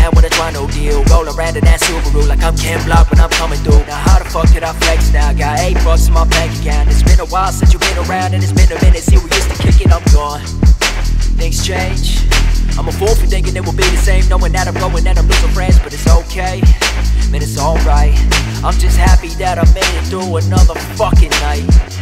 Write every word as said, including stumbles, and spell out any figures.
man with a Toronto deal. Roll around in that Subaru like I'm Ken Block when I'm coming through. Now how the fuck could I flex now? Got eight bucks in my bank account. It's been a while since you've been around, and it's been a minute since we used to kick it. I'm gone. Things change. I'm a fool for thinking it will be the same, knowing that I'm going and I'm losing friends, but it's okay. Man, it's alright. I'm just happy that I made it through another fucking night.